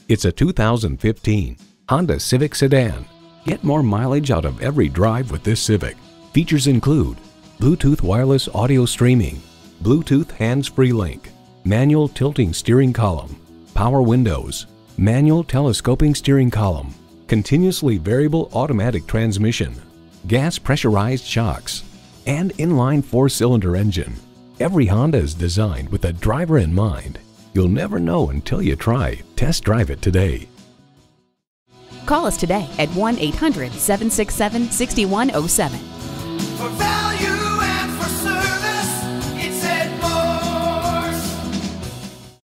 It's a 2015 Honda Civic Sedan. Get more mileage out of every drive with this Civic. Features include Bluetooth wireless audio streaming, Bluetooth hands-free link, manual tilting steering column, power windows, manual telescoping steering column, continuously variable automatic transmission, gas pressurized shocks, and inline 4-cylinder engine. Every Honda is designed with the driver in mind. You'll never know until you try. Test drive it today. Call us today at 1-800-767-6107.